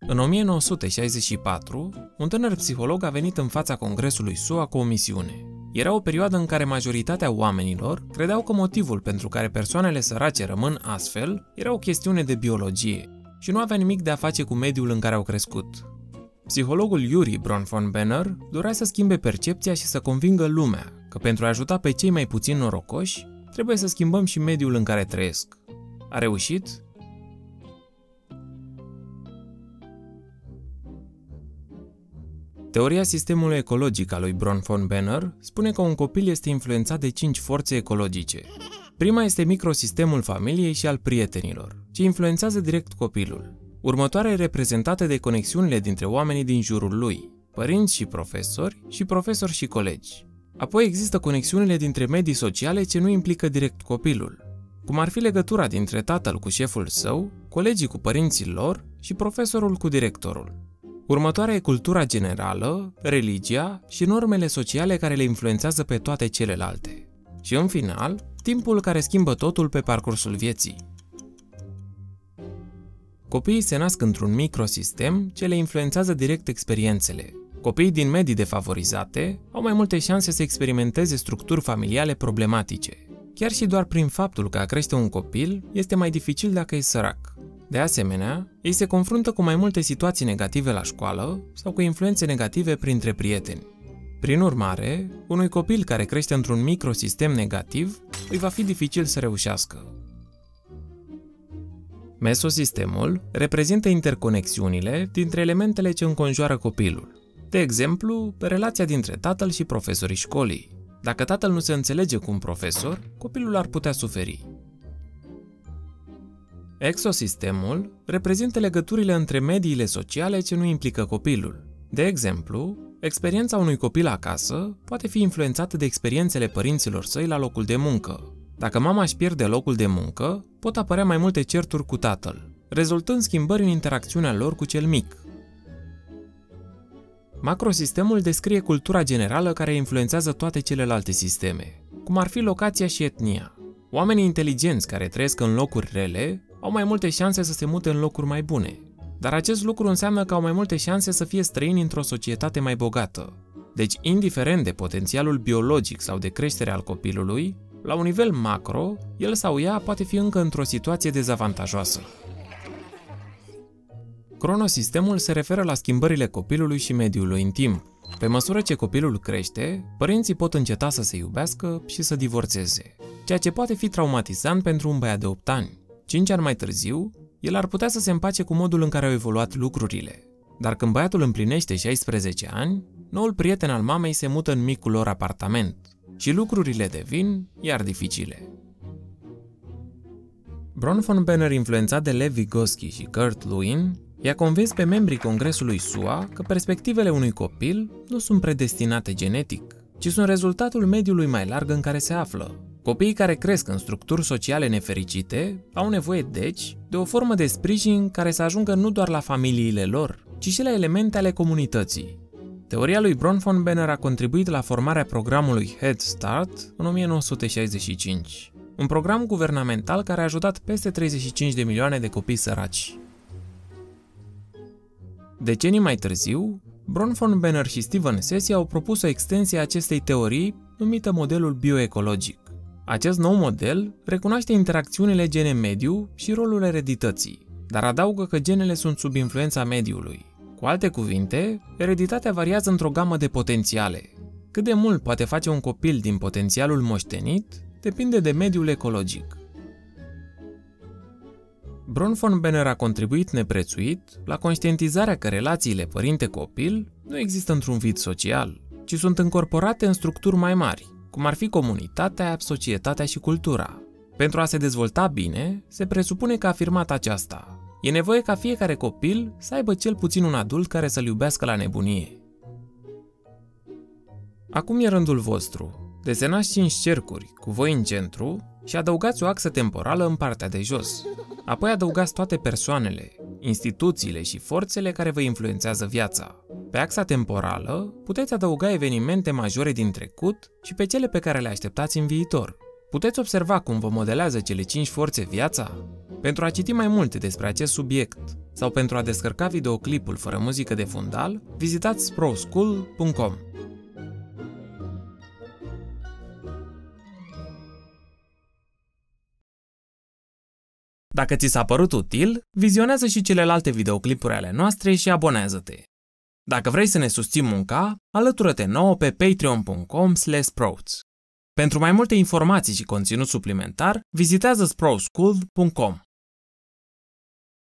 În 1964, un tânăr psiholog a venit în fața Congresului SUA cu o misiune. Era o perioadă în care majoritatea oamenilor credeau că motivul pentru care persoanele sărace rămân astfel era o chestiune de biologie și nu avea nimic de a face cu mediul în care au crescut. Psihologul Yuri Bronfenbrenner dorea să schimbe percepția și să convingă lumea că pentru a ajuta pe cei mai puțin norocoși, trebuie să schimbăm și mediul în care trăiesc. A reușit? Teoria sistemului ecologic a lui Bronfenbrenner spune că un copil este influențat de 5 forțe ecologice. Prima este microsistemul familiei și al prietenilor, ce influențează direct copilul. Următoarea e reprezentată de conexiunile dintre oamenii din jurul lui, părinți și profesori și colegi. Apoi există conexiunile dintre medii sociale ce nu implică direct copilul, cum ar fi legătura dintre tatăl cu șeful său, colegii cu părinții lor și profesorul cu directorul. Următoarea e cultura generală, religia și normele sociale care le influențează pe toate celelalte. Și în final, timpul care schimbă totul pe parcursul vieții. Copiii se nasc într-un microsistem ce le influențează direct experiențele. Copiii din medii defavorizate au mai multe șanse să experimenteze structuri familiale problematice, chiar și doar prin faptul că a crește un copil este mai dificil dacă e sărac. De asemenea, ei se confruntă cu mai multe situații negative la școală sau cu influențe negative printre prieteni. Prin urmare, unui copil care crește într-un microsistem negativ îi va fi dificil să reușească. Mesosistemul reprezintă interconexiunile dintre elementele ce înconjoară copilul. De exemplu, relația dintre tatăl și profesorii școlii. Dacă tatăl nu se înțelege cu un profesor, copilul ar putea suferi. Exosistemul reprezintă legăturile între mediile sociale ce nu implică copilul. De exemplu, experiența unui copil acasă poate fi influențată de experiențele părinților săi la locul de muncă. Dacă mama își pierde locul de muncă, pot apărea mai multe certuri cu tatăl, rezultând schimbări în interacțiunea lor cu cel mic. Macrosistemul descrie cultura generală care influențează toate celelalte sisteme, cum ar fi locația și etnia. Oamenii inteligenți care trăiesc în locuri rele au mai multe șanse să se mute în locuri mai bune, dar acest lucru înseamnă că au mai multe șanse să fie străini într-o societate mai bogată. Deci, indiferent de potențialul biologic sau de creștere al copilului, la un nivel macro, el sau ea poate fi încă într-o situație dezavantajoasă. Cronosistemul se referă la schimbările copilului și mediului în timp. Pe măsură ce copilul crește, părinții pot înceta să se iubească și să divorțeze, ceea ce poate fi traumatizant pentru un băiat de 8 ani. 5 ani mai târziu, el ar putea să se împace cu modul în care au evoluat lucrurile. Dar când băiatul împlinește 16 ani, noul prieten al mamei se mută în micul lor apartament și lucrurile devin iar dificile. Bronfenbrenner, influențat de Lev Vygotsky și Kurt Lewin, i-a convins pe membrii Congresului SUA că perspectivele unui copil nu sunt predestinate genetic, ci sunt rezultatul mediului mai larg în care se află. Copiii care cresc în structuri sociale nefericite au nevoie, deci, de o formă de sprijin care să ajungă nu doar la familiile lor, ci și la elemente ale comunității. Teoria lui Bronfenbrenner a contribuit la formarea programului Head Start în 1965, un program guvernamental care a ajutat peste 35 de milioane de copii săraci. Decenii mai târziu, Bronfenbrenner și Steven Sessy au propus o extensie a acestei teorii numită modelul bioecologic. Acest nou model recunoaște interacțiunile gene-mediu și rolul eredității, dar adaugă că genele sunt sub influența mediului. Cu alte cuvinte, ereditatea variază într-o gamă de potențiale. Cât de mult poate face un copil din potențialul moștenit, depinde de mediul ecologic. Bronfenbrenner a contribuit neprețuit la conștientizarea că relațiile părinte-copil nu există într-un vid social, ci sunt încorporate în structuri mai mari, cum ar fi comunitatea, societatea și cultura. Pentru a se dezvolta bine, se presupune că a afirmat aceasta. E nevoie ca fiecare copil să aibă cel puțin un adult care să-l iubească la nebunie. Acum e rândul vostru. Desenați 5 cercuri cu voi în centru și adăugați o axă temporală în partea de jos. Apoi adăugați toate persoanele, instituțiile și forțele care vă influențează viața. Pe axa temporală puteți adăuga evenimente majore din trecut și pe cele pe care le așteptați în viitor. Puteți observa cum vă modelează cele 5 forțe viața? Pentru a citi mai multe despre acest subiect sau pentru a descărca videoclipul fără muzică de fundal, vizitați sproschool.com. Dacă ți s-a părut util, vizionează și celelalte videoclipuri ale noastre și abonează-te. Dacă vrei să ne susții munca, alătură-te nouă pe patreon.com/sprouts. Pentru mai multe informații și conținut suplimentar, vizitează sproschool.com.